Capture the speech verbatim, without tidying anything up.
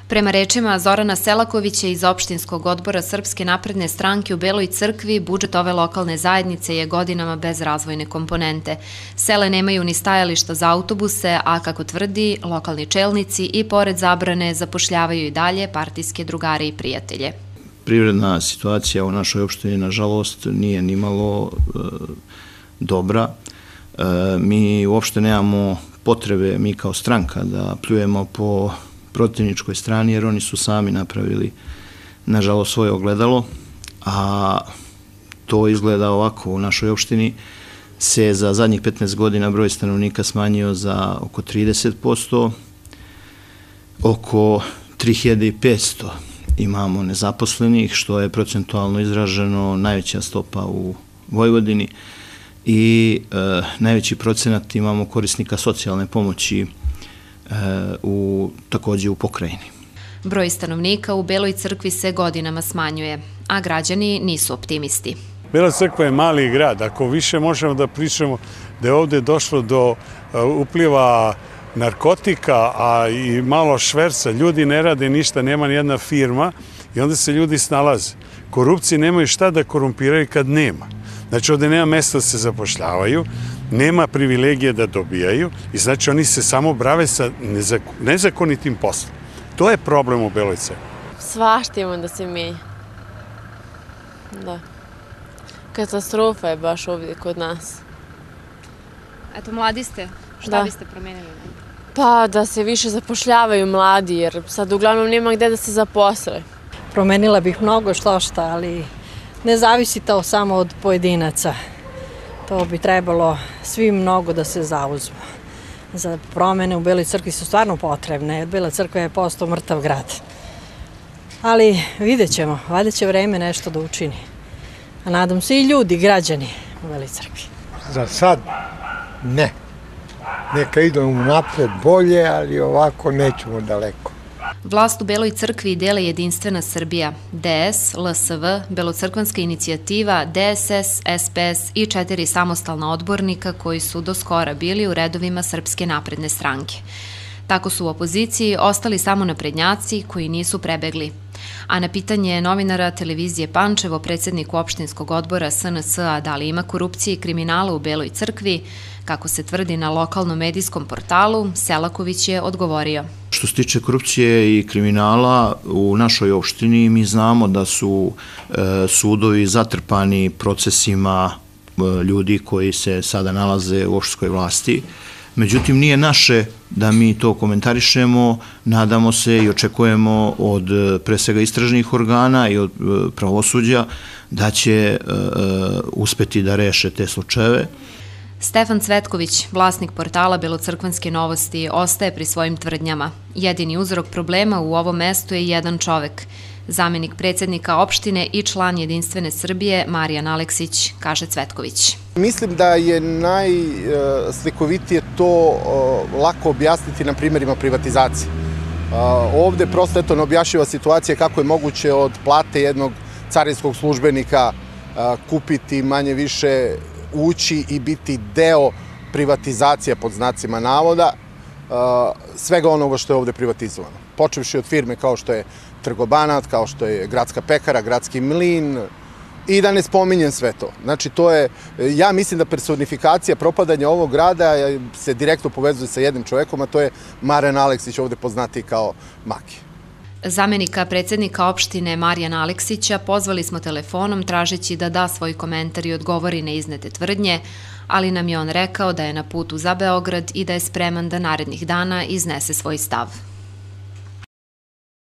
Prema rečima Zorana Selakovića iz opštinskog odbora Srpske napredne stranke u Beloj Crkvi, budžet ove lokalne zajednice je godinama bez razvojne komponente. Sele nemaju ni stajališta za autobuse, a kako tvrdi, lokalni čelnici i pored zabrane zapošljavaju i dalje partijske drugare i prijatelje. Privredna situacija u našoj opštini, nažalost, nije nimalo dobra. Mi uopšte nemamo potrebe, mi kao stranka, da pljujemo po protivničkoj strani, jer oni su sami napravili, nažalost, svoje ogledalo, a to izgleda ovako. U našoj opštini se za zadnjih petnaest godina broj stanovnika smanjio za oko trideset posto, oko tri hiljade petsto imamo nezaposlenih, što je procentualno izraženo najveća stopa u Vojvodini, i e, najveći procenat imamo korisnika socijalne pomoći e, u, takođe u pokrajini. Broj stanovnika u Beloj Crkvi se godinama smanjuje, a građani nisu optimisti. Bela Crkva je mali grad. Ako više možemo da pričamo da je ovde došlo do upliva narkotika, a i malo šverca, ljudi ne rade ništa, nema ni jedna firma i onda se ljudi snalaze. Korupcije nemaju šta da korumpiraju kad nema. Znači, ovde nema mesta da se zapošljavaju, nema privilegije da dobijaju i znači oni se samo brave sa nezakonitim poslom. To je problem u Beloj Crkvi. Svašta ima da se mijenja. Da. Katastrofa je baš ovdje kod nas. Eto, mladi ste. Šta biste promenili? Pa da se više zapošljavaju mladi, jer sad uglavnom nema gde da se zaposle. Promenila bih mnogo što-šta, ali ne zavisi to samo od pojedinaca. To bi trebalo svi mnogo da se zauzmu. Za promene u Beloj Crkvi su stvarno potrebne, jer Bela Crkva je postao mrtav grad. Ali vidjet ćemo, valjda će vreme nešto da učini. A nadam se i ljudi, građani u Beloj Crkvi. Za sad ne. Neka idemo napred bolje, ali ovako nećemo daleko. Vlast u Beloj Crkvi dele Jedinstvena Srbija, D S, L S V, Belocrkvanska inicijativa, D S S, S P S i četiri samostalna odbornika koji su do skora bili u redovima Srpske napredne stranke. Tako su u opoziciji ostali samo naprednjaci koji nisu prebegli. A na pitanje novinara televizije Pančevo, predsjedniku opštinskog odbora S N S-a, da li ima korupcije i kriminala u Beloj Crkvi, kako se tvrdi na lokalnom medijskom portalu, Selaković je odgovorio. Što se tiče korupcije i kriminala u našoj opštini, mi znamo da su sudovi zatrpani procesima ljudi koji se sada nalaze u opštinskoj vlasti. Međutim, nije naše da mi to komentarišemo, nadamo se i očekujemo od pre svega istražnih organa i od pravosuđa da će uspeti da reše te slučajeve. Stefan Cvetković, vlasnik portala Belocrkvanske novosti, ostaje pri svojim tvrdnjama. Jedini uzrok problema u ovom mestu je jedan čovek. Zamenik predsjednika opštine i član Jedinstvene Srbije, Marijan Aleksić, kaže Cvetković. Mislim da je najslikovitije to lako objasniti na primjerima privatizacije. Ovde prosto eto neobjašnjiva situacija kako je moguće od plate jednog carinskog službenika kupiti manje više, ući i biti deo privatizacije pod znacima navoda svega onoga što je ovde privatizovano. Počevši od firme kao što je Trgobanat, kao što je Gradska pekara, Gradski mlin i da ne spominjem sve to. Znači to je, ja mislim da personifikacija propadanja ovog grada se direktno povezuje sa jednim čovekom, a to je Marijan Aleksić, ovde poznati kao Maki. Zamenika predsjednika opštine Marijana Aleksića pozvali smo telefonom tražeći da da svoj komentar i odgovori na iznete tvrdnje, ali nam je on rekao da je na putu za Beograd i da je spreman da narednih dana iznese svoj stav.